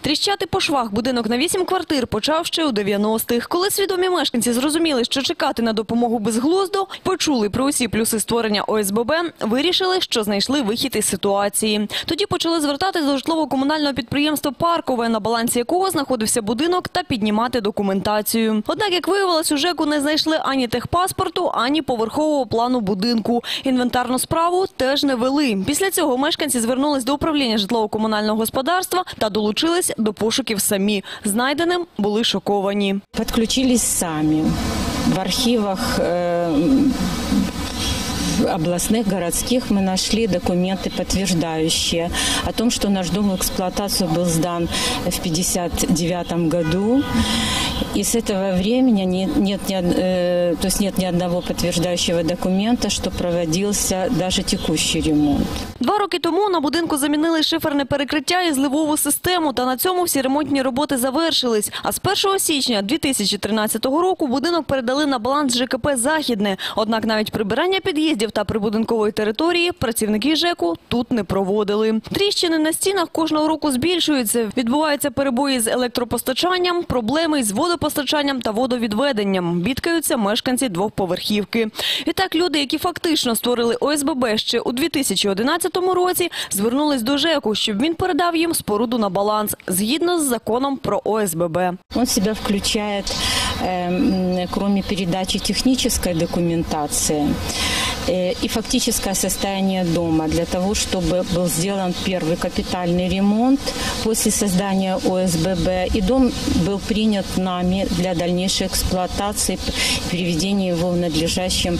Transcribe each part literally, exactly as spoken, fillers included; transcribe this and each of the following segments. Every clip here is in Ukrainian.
Тріщати по швах будинок на вісім квартир почав ще у дев'яностих. Коли свідомі мешканці зрозуміли, що чекати на допомогу безглуздо, почули про усі плюси створення О С Б Б, вирішили, що знайшли вихід із ситуації. Тоді почали звертатись до житлово-комунального підприємства «Паркове», на балансі якого знаходився будинок, та піднімати документацію. Однак, як виявилось, у ЖЕКу не знайшли ані техпаспорту, ані поверхового плану будинку. Інвентарну справу теж не вели. Після цього мешканці звернулись до управління житлово-комунального господарства та долучились до пошуків самі. Знайденим були шоковані. Подключились самі. В архивах э, областных, городских мы нашли документы, подтверждающие о том, что наш дом в эксплуатацию был сдан в пятьдесят девятом году. И с этого времени нет, нет, э, то есть нет ни одного подтверждающего документа, что проводился даже текущий ремонт. Два роки тому на будинку замінили шиферне перекриття і зливову систему, та на цьому всі ремонтні роботи завершились. А з першого січня дві тисячі тринадцятого року будинок передали на баланс Ж К П «Західне». Однак навіть прибирання під'їздів та прибудинкової території працівники ЖЕКу тут не проводили. Тріщини на стінах кожного року збільшуються. Відбуваються перебої з електропостачанням, проблеми з водопостачанням та водовідведенням. Бідкаються мешканці двохповерхівки. Відтак люди, які фактично створили О С Б Б ще у дві тисячі одинадцятому році, звернулись до ЖЕКу, щоб він передав їм споруду на баланс, згідно з законом про О С Б Б. Он в себя включает, э, кроме передачи технической документации, э, и фактическое состояние дома для того, чтобы был сделан первый капитальный ремонт после создания О С Б Б, и дом был принят нами для дальнейшей эксплуатации, приведения его в надлежащем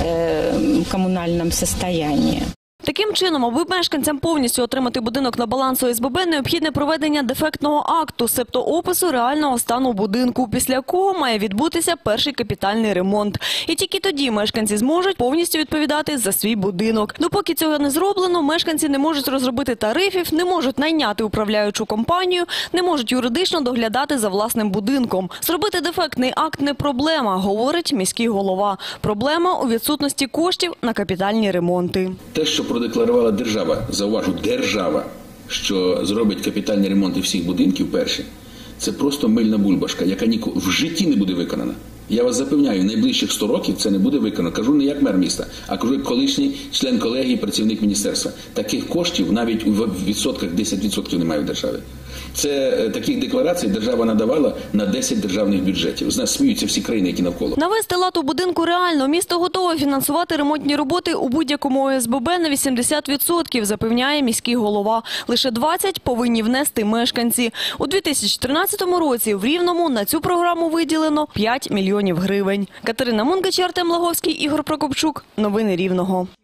э, коммунальном состоянии. Таким чином, аби мешканцям повністю отримати будинок на баланс О С Б Б, необхідне проведення дефектного акту, себто опису реального стану будинку, після якого має відбутися перший капітальний ремонт. І тільки тоді мешканці зможуть повністю відповідати за свій будинок. Допоки цього не зроблено, мешканці не можуть розробити тарифів, не можуть найняти управляючу компанію, не можуть юридично доглядати за власним будинком. Зробити дефектний акт не проблема, говорить міський голова. Проблема у відсутності коштів на капітальні ремонти. Те, що продекларувала держава, зауважу, держава, що зробить капітальні ремонти всіх будинків перші, це просто мильна бульбашка, яка в житті не буде виконана. Я вас запевняю, найближчих сто років це не буде виконано. Кажу не як мер міста, а кажу як колишній член колегії, працівник міністерства. Таких коштів навіть у відсотках десять відсотків немає в державі. Це таких декларацій держава надавала на десять державних бюджетів. З нас сміються всі країни, які навколо. Навести лад у будинку реально. Місто готове фінансувати ремонтні роботи у будь-якому О С Б Б на вісімдесят відсотків, запевняє міський голова. Лише двадцять повинні внести мешканці. У дві тисячі тринадцятому році в Рівному на цю програму виділено п'ять мільйонів гривень. Катерина Мунгачар, Артем Лаговський, Ігор Прокопчук. Новини Рівного.